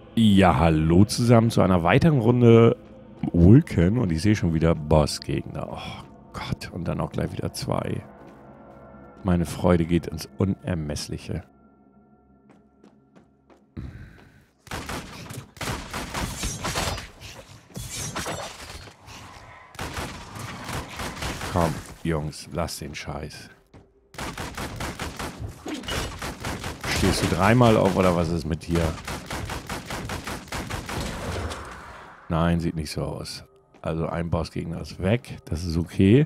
Ja, hallo zusammen zu einer weiteren Runde Vulcan und ich sehe schon wieder Bossgegner. Oh Gott, und dann auch gleich wieder 2. Meine Freude geht ins Unermessliche. Komm, Jungs, lass den Scheiß. Stehst du dreimal auf oder was ist mit dir? Nein, sieht nicht so aus. Also ein Bossgegner ist weg, das ist okay.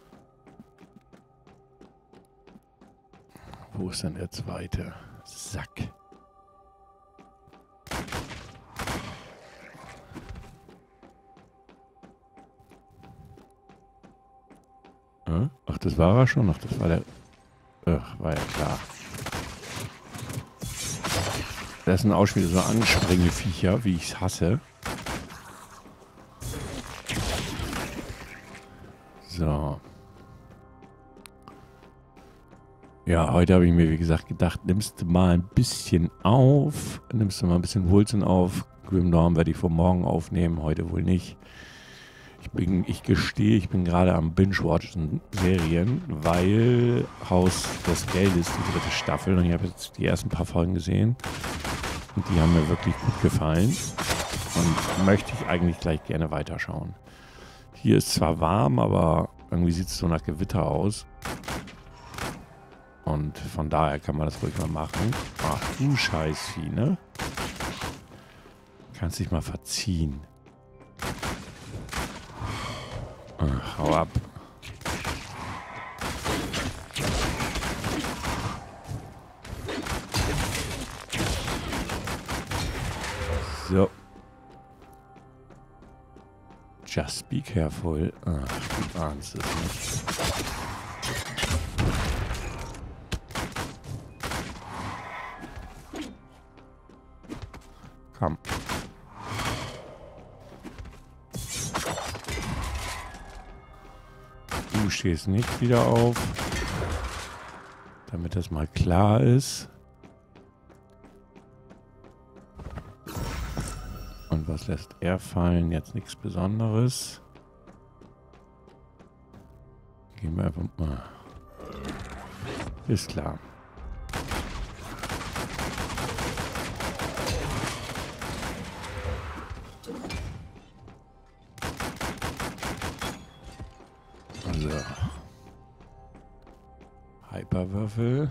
Wo ist denn der zweite? Sack. Ach, das war er schon? Ach, das war der... Ach, war ja klar. Das sind auch schon wieder so anstrengende Viecher, wie ich es hasse. So. Ja, heute habe ich mir, wie gesagt, gedacht, nimmst du mal ein bisschen auf. Nimmst du mal ein bisschen Vulcan auf. Grim Dawn werde ich vor morgen aufnehmen, heute wohl nicht. Ich gestehe, ich bin gerade am Binge-Watchen Serien, weil Haus des Geldes, die 3. Staffel, und ich habe jetzt die ersten paar Folgen gesehen. Und die haben mir wirklich gut gefallen. Und möchte ich eigentlich gleich gerne weiterschauen. Hier ist zwar warm, aber irgendwie sieht es so nach Gewitter aus. Und von daher kann man das ruhig mal machen. Ach du Scheißvieh, ne? Kannst dich mal verziehen. Ach, hau ab. So. Just be careful. Ach, du ahnst es nicht. Komm. Du stehst nicht wieder auf. Damit das mal klar ist. Und was lässt er fallen? Jetzt nichts Besonderes. Gehen wir einfach mal. Ist klar. So. Hyperwürfel.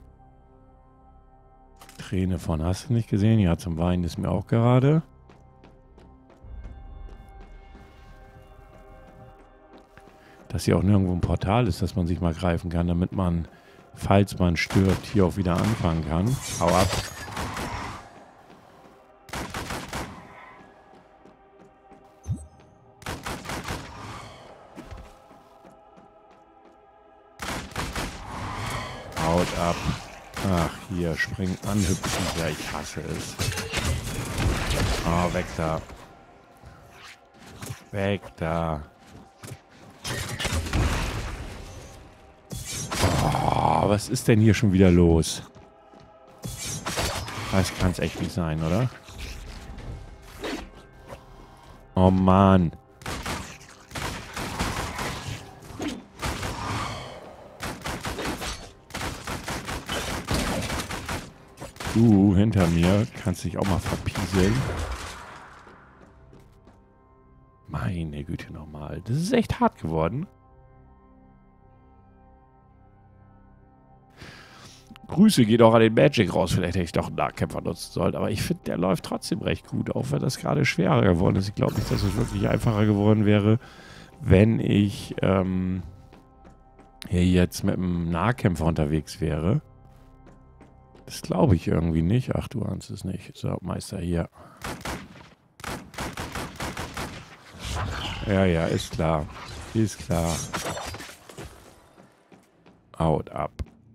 Träne von hast du nicht gesehen? Ja, zum Weinen ist mir auch gerade. Dass hier auch nirgendwo ein Portal ist, dass man sich mal greifen kann, damit man, falls man stirbt, hier auch wieder anfangen kann. Hau ab. Haut ab. Ach, hier, spring an, hüpfen. Ja, ich hasse es. Oh, weg da. Weg da. Oh, was ist denn hier schon wieder los? Das kann es echt nicht sein, oder? Oh Mann. Du, hinter mir, kannst dich auch mal verpieseln. Meine Güte nochmal. Das ist echt hart geworden. Grüße geht auch an den Magic raus. Vielleicht hätte ich doch einen Nahkämpfer nutzen sollen. Aber ich finde, der läuft trotzdem recht gut. Auch wenn das gerade schwerer geworden ist. Ich glaube nicht, dass es wirklich einfacher geworden wäre, wenn ich hier jetzt mit einem Nahkämpfer unterwegs wäre. Das glaube ich irgendwie nicht. Ach, du ahnst es nicht. So, Meister hier. Ja, ja, ist klar. Ist klar. Haut ab.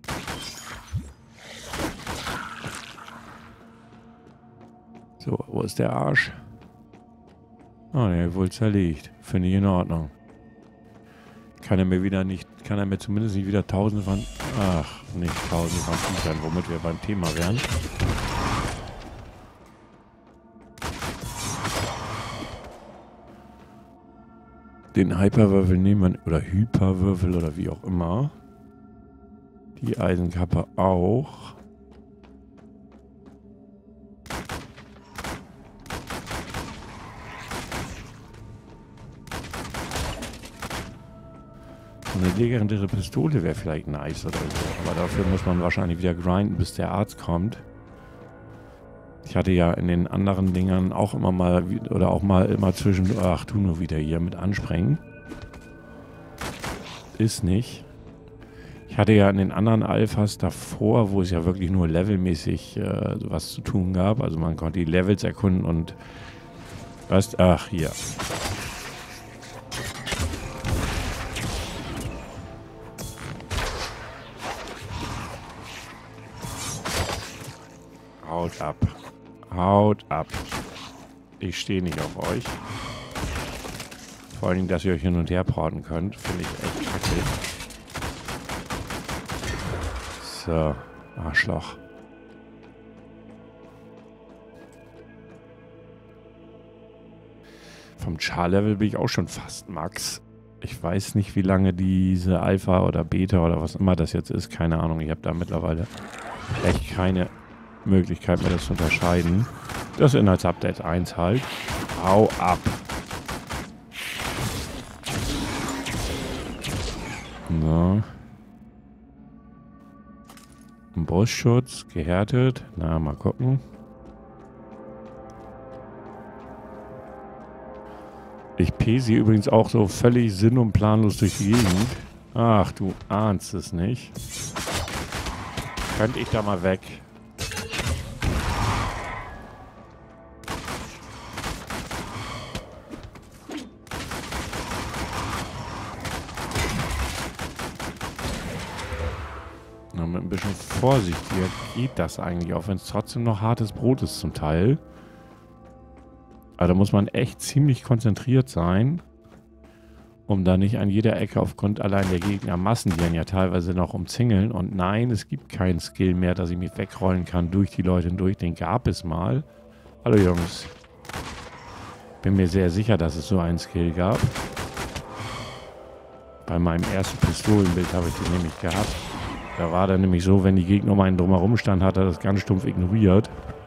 So, wo ist der Arsch? Oh, der wohl zerlegt. Finde ich in Ordnung. Kann er mir zumindest nicht wieder tausende von... Ach, nicht tausende von Viechern, womit wir beim Thema wären. Den Hyperwürfel nehmen wir, oder Hyperwürfel oder wie auch immer. Die Eisenkappe auch. Eine legendäre Pistole wäre vielleicht nice oder so. Aber dafür muss man wahrscheinlich wieder grinden, bis der Arzt kommt. Ich hatte ja in den anderen Dingern auch immer mal, oder auch mal immer zwischen, ach du nur wieder hier mit ansprengen. Ist nicht. Ich hatte ja in den anderen Alphas davor, wo es ja wirklich nur levelmäßig was zu tun gab. Also man konnte die Levels erkunden und was? Ach, hier. Haut ab. Haut ab. Ich stehe nicht auf euch. Vor allen Dingen, dass ihr euch hin und her porten könnt, finde ich echt schrecklich. So, Arschloch. Vom Char-Level bin ich auch schon fast Max. Ich weiß nicht, wie lange diese Alpha oder Beta oder was immer das jetzt ist. Keine Ahnung, ich habe da mittlerweile echt keine Möglichkeit mehr, das zu unterscheiden. Das Inhaltsupdate 1 halt. Hau ab. So. Brustschutz, gehärtet. Na, mal gucken. Ich pesi übrigens auch so völlig sinn- und planlos durch die Gegend. Ach, du ahnst es nicht. Könnte ich da mal weg? Na, mit ein bisschen vorsichtiger geht das eigentlich, auch wenn es trotzdem noch hartes Brot ist zum Teil. Aber da muss man echt ziemlich konzentriert sein, um da nicht an jeder Ecke aufgrund allein der Gegnermassen, die einen ja teilweise noch umzingeln. Und nein, es gibt keinen Skill mehr, dass ich mich wegrollen kann durch die Leute hindurch. Den gab es mal. Hallo Jungs. Bin mir sehr sicher, dass es so einen Skill gab. Bei meinem ersten Pistolenbild habe ich den nämlich gehabt. Da war dann nämlich so, wenn die Gegner um einen drumherum standen, hat er das ganz stumpf ignoriert.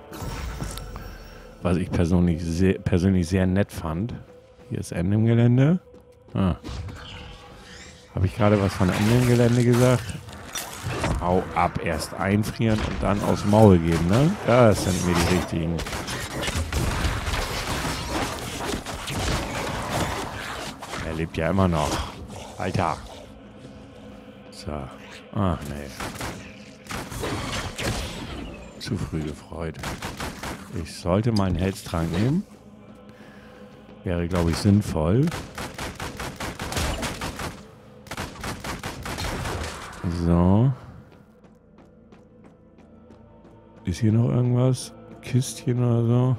Was ich persönlich sehr nett fand. Hier ist Ende im Gelände. Ah. Habe ich gerade was von Ende im Gelände gesagt? Hau ab, erst einfrieren und dann aufs Maul geben, ne? Das sind mir die richtigen. Er lebt ja immer noch. Alter. So. Ach, nee. Zu früh gefreut. Ich sollte meinen Heldstrank nehmen. Wäre, glaube ich, sinnvoll. So. Ist hier noch irgendwas? Kistchen oder so?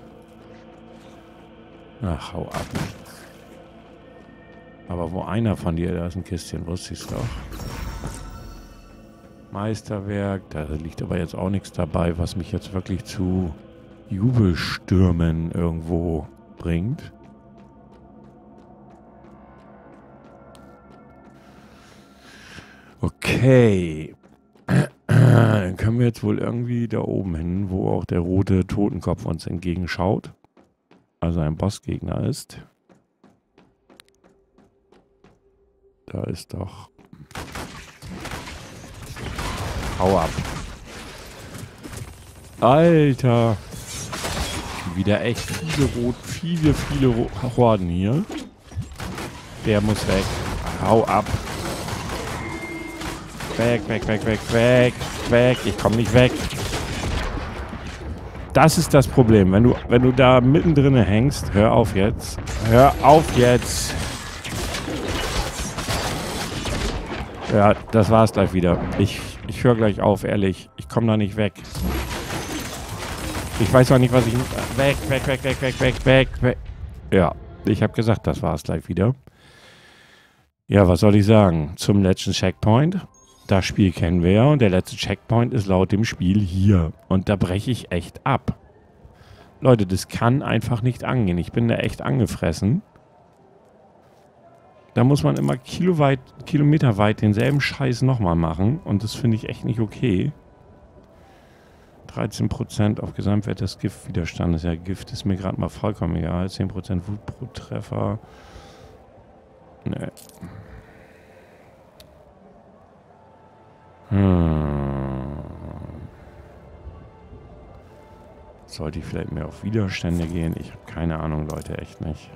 Ach, hau ab. Aber wo einer von dir, da ist ein Kistchen, wusste ich es doch. Meisterwerk, da liegt aber jetzt auch nichts dabei, was mich jetzt wirklich zu Jubelstürmen irgendwo bringt. Okay. Dann können wir jetzt wohl irgendwie da oben hin, wo auch der rote Totenkopf uns entgegenschaut. Also ein Bossgegner ist. Da ist doch... Hau ab. Alter. Wieder echt viele Horden hier. Der muss weg. Hau ab. Weg. Ich komme nicht weg. Das ist das Problem. Wenn du da mittendrin hängst, hör auf jetzt. Hör auf jetzt. Ja, das war's gleich wieder. Ich höre gleich auf, ehrlich. Ich komme da nicht weg. Ich weiß auch nicht, was ich... Weg. Ja, ich habe gesagt, das war's gleich wieder. Ja, was soll ich sagen? Zum letzten Checkpoint. Das Spiel kennen wir ja und der letzte Checkpoint ist laut dem Spiel hier. Und da breche ich echt ab. Leute, das kann einfach nicht angehen. Ich bin da echt angefressen. Da muss man immer kilometerweit denselben Scheiß nochmal machen. Und das finde ich echt nicht okay. 13% auf Gesamtwert des Giftwiderstandes. Ja, Gift ist mir gerade mal vollkommen egal. 10% Wut pro Treffer. Nee. Sollte ich vielleicht mehr auf Widerstände gehen? Ich habe keine Ahnung, Leute, echt nicht.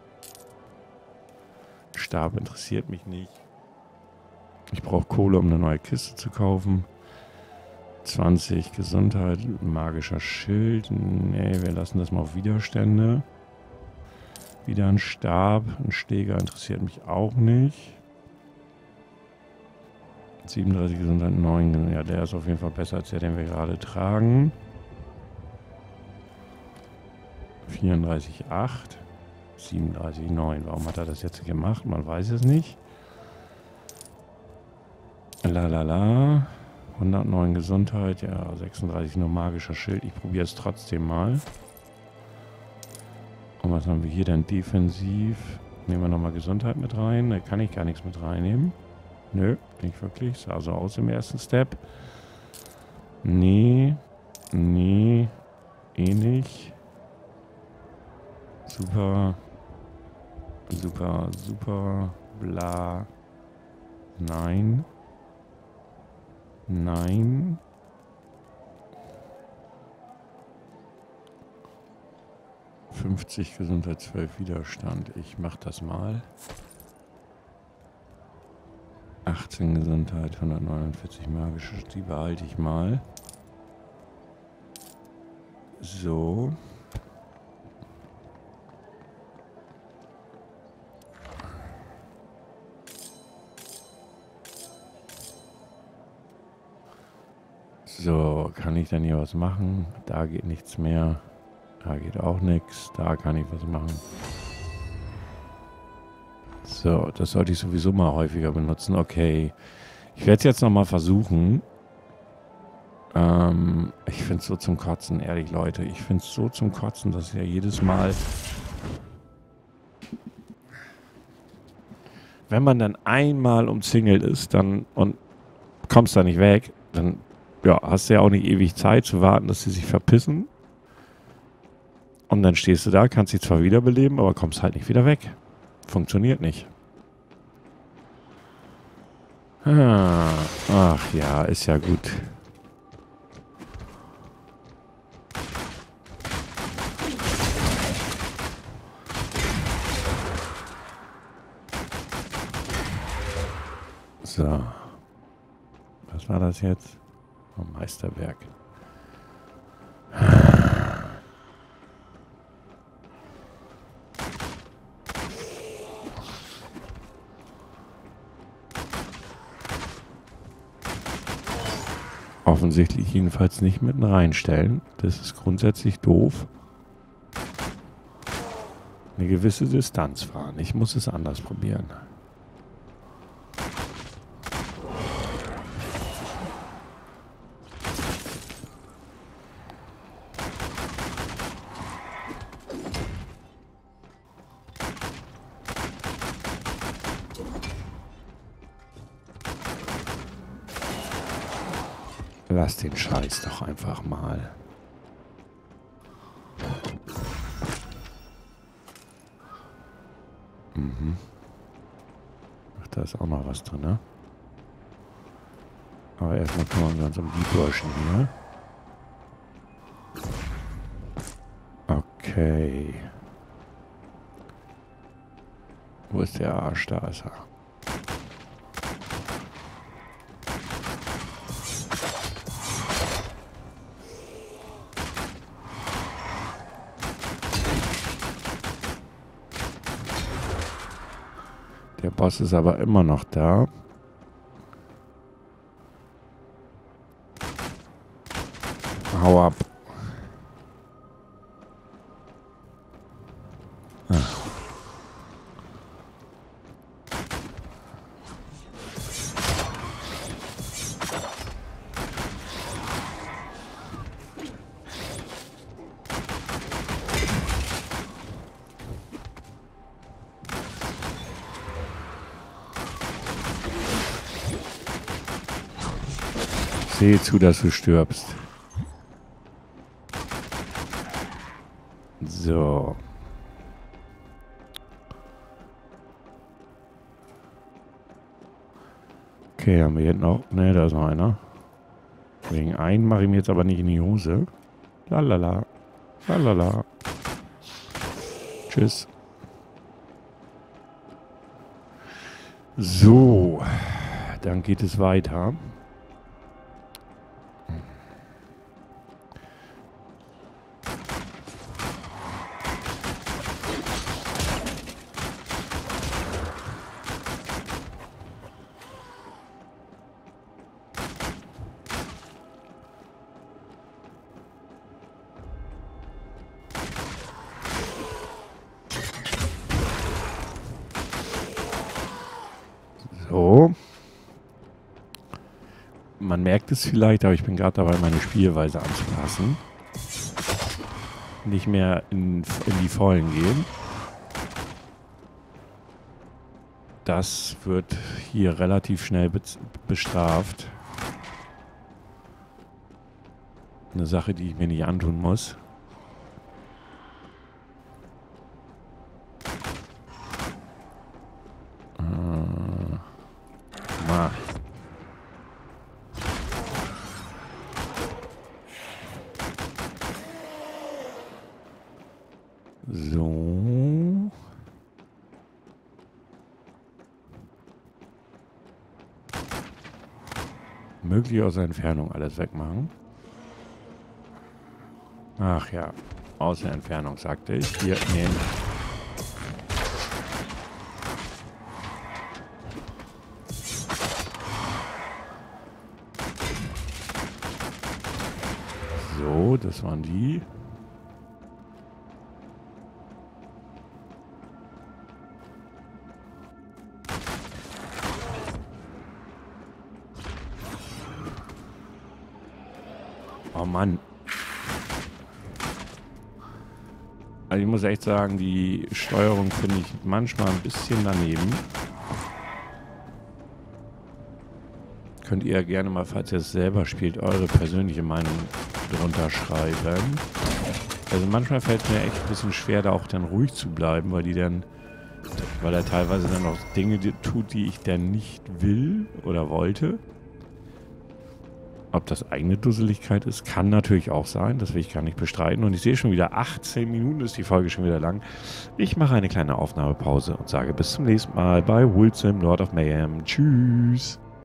Stab interessiert mich nicht. Ich brauche Kohle, um eine neue Kiste zu kaufen. 20 Gesundheit, magischer Schild. Nee, wir lassen das mal auf Widerstände. Wieder ein Stab. Ein Steger interessiert mich auch nicht. 37 Gesundheit, 9. Ja, der ist auf jeden Fall besser als der, den wir gerade tragen. 34,8. 37,9. Warum hat er das jetzt gemacht? Man weiß es nicht. Lalala. 109 Gesundheit. Ja, 36 nur magischer Schild. Ich probiere es trotzdem mal. Und was haben wir hier denn? Defensiv. Nehmen wir nochmal Gesundheit mit rein. Da kann ich gar nichts mit reinnehmen. Nö, nicht wirklich. Sah so aus im ersten Step. Nee. Nee. Eh nicht. Super. Super, super. Bla. Nein. Nein. ...50 Gesundheit, 12 Widerstand. Ich mach das mal. 18 Gesundheit, 149 magische. Die behalte ich mal. So. So, kann ich dann hier was machen? Da geht nichts mehr. Da geht auch nichts. Da kann ich was machen. So, das sollte ich sowieso mal häufiger benutzen. Okay. Ich werde es jetzt nochmal versuchen. Ich finde es so zum Kotzen, ehrlich, Leute. Ich finde es so zum Kotzen, dass ja jedes Mal... Wenn man dann einmal umzingelt ist dann und kommst da nicht weg, dann ja, hast du ja auch nicht ewig Zeit zu warten, dass sie sich verpissen. Und dann stehst du da, kannst sie zwar wiederbeleben, aber kommst halt nicht wieder weg. Funktioniert nicht. Ach ja, ist ja gut. So. Was war das jetzt? Oh, Meisterwerk. Offensichtlich jedenfalls nicht mitten reinstellen. Das ist grundsätzlich doof. Eine gewisse Distanz fahren. Ich muss es anders probieren. Lass den Scheiß doch einfach mal. Mhm. Ach, da ist auch noch was drin, ne? Aber erstmal kümmern wir uns um die Burschen hier. Okay. Wo ist der Arsch? Da ist er. Der Boss ist aber immer noch da. Hau ab. Ah. Sehe zu, dass du stirbst. So. Okay, haben wir hier noch... Ne, da ist noch einer. Wegen einen mache ich mir jetzt aber nicht in die Hose. Lalala. Lalala. Tschüss. So. Dann geht es weiter. So. Man merkt es vielleicht, aber ich bin gerade dabei, meine Spielweise anzupassen. Nicht mehr in die Vollen gehen. Das wird hier relativ schnell bestraft. Eine Sache, die ich mir nicht antun muss. So. Möglich aus der Entfernung alles wegmachen. Ach ja, aus der Entfernung sagte ich. Hier nehmen. So, das waren die. Oh Mann. Also ich muss echt sagen, die Steuerung finde ich manchmal ein bisschen daneben. Könnt ihr ja gerne mal, falls ihr es selber spielt, eure persönliche Meinung drunter schreiben. Also manchmal fällt es mir echt ein bisschen schwer, da auch dann ruhig zu bleiben, weil er teilweise dann auch Dinge tut, die ich dann nicht will oder wollte. Ob das eigene Dusseligkeit ist, kann natürlich auch sein. Das will ich gar nicht bestreiten. Und ich sehe schon wieder, 18 Minuten ist die Folge schon wieder lang. Ich mache eine kleine Aufnahmepause und sage bis zum nächsten Mal bei Wulsim Lord of Mayhem. Tschüss.